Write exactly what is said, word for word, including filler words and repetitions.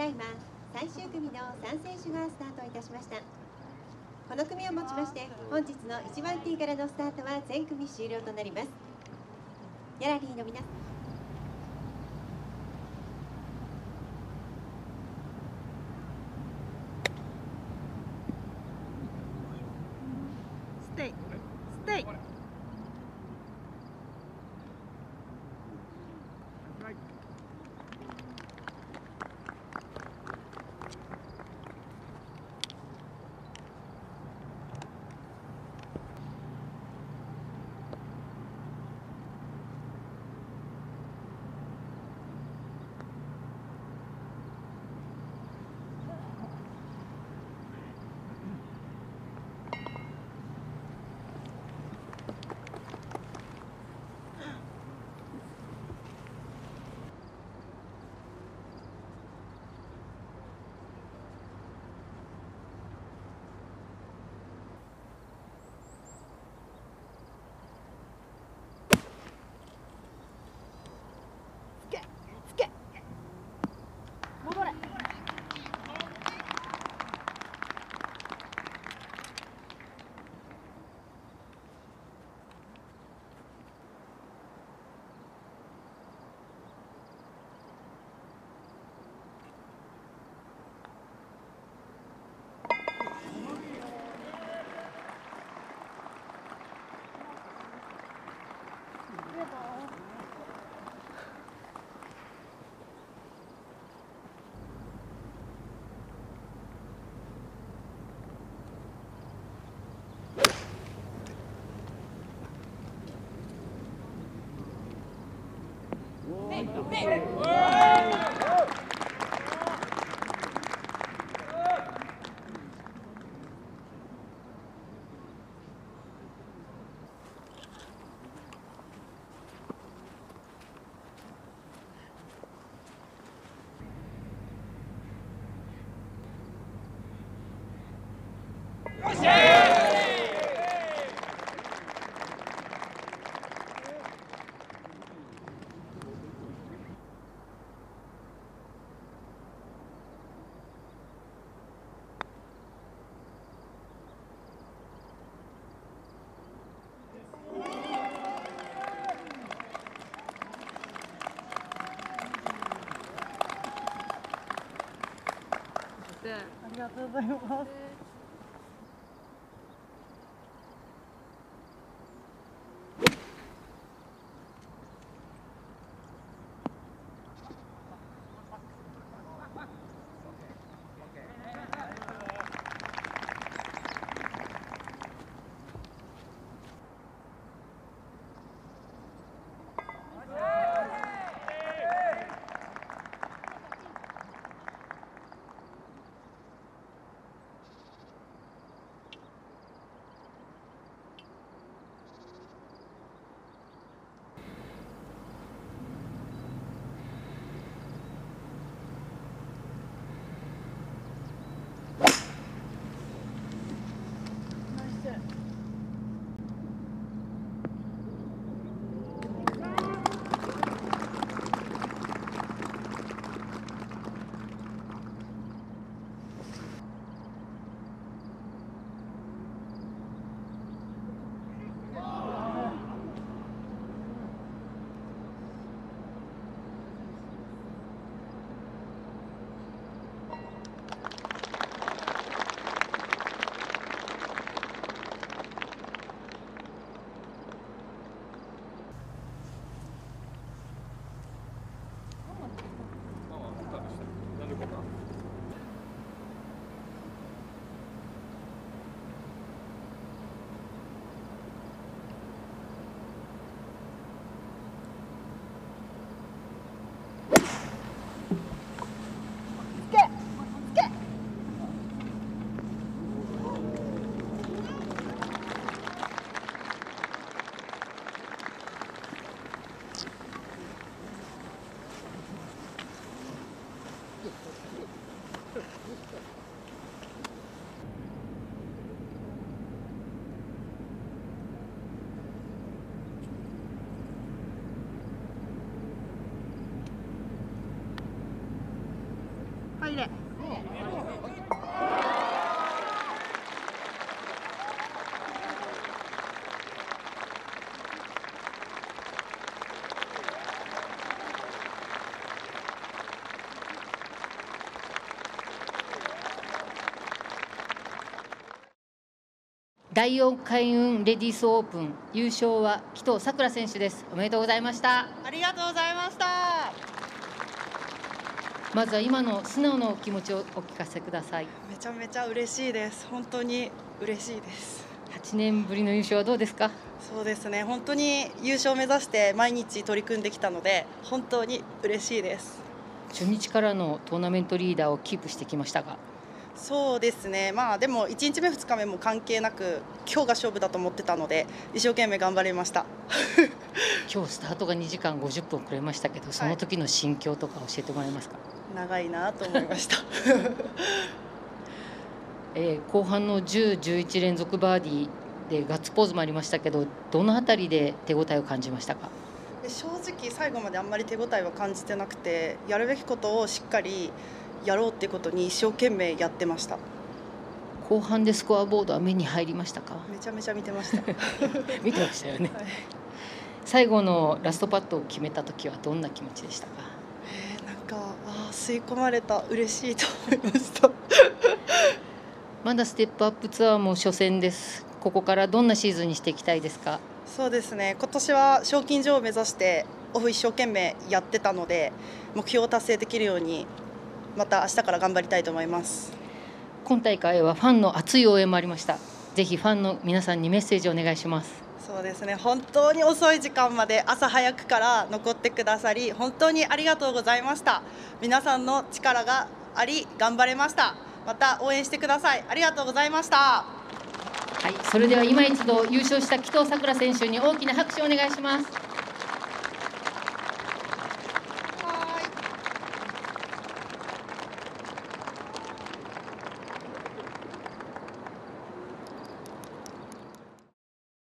いま最終組のさん選手がスタートいたしました。この組をもちまして本日のいちばんティーからのスタートは全組終了となります。ギャラリーの皆さん、 Stay. Stay. ありがとうございます。 だいよん開運レディースオープン優勝は紀藤さくら選手です。おめでとうございました。 ありがとうございました。 まずは今の素直なお気持ちをお聞かせください。 めちゃめちゃ嬉しいです。本当に嬉しいです。 はちねんぶりの優勝はどうですか？ そうですね、本当に優勝を目指して毎日取り組んできたので本当に嬉しいです。 初日からのトーナメントリーダーをキープしてきましたが。 そうですね、まあでもいちにちめふつかめも関係なく今日が勝負だと思ってたので一生懸命頑張りました今日スタートがにじかんごじゅっぷん遅れましたけど、その時の心境とか教えてもらえますか？ はい、長いなと思いましたえー、後半のじゅう、じゅういち連続バーディーでガッツポーズもありましたけど、どのあたりで手応えを感じましたか？ 正直最後まであんまり手応えは感じてなくて、やるべきことをしっかりやろうってことに一生懸命やってました。 後半でスコアボードは目に入りましたか？ めちゃめちゃ見てました見てましたよね、 はい、 最後のラストパットを決めた時はどんな気持ちでしたか？ えー、なんかあ吸い込まれた、嬉しいと思いましたまだステップアップツアーも初戦です。ここからどんなシーズンにしていきたいですか？ そうですね、今年は賞金女王を目指してオフ一生懸命やってたので、目標を達成できるようにまた明日から頑張りたいと思います。 今大会はファンの熱い応援もありました。ぜひファンの皆さんにメッセージをお願いします。 そうですね、本当に遅い時間まで朝早くから残ってくださり本当にありがとうございました。皆さんの力があり頑張れました。また応援してください。ありがとうございました。はい、それでは今一度優勝した紀藤さくら選手に大きな拍手をお願いします。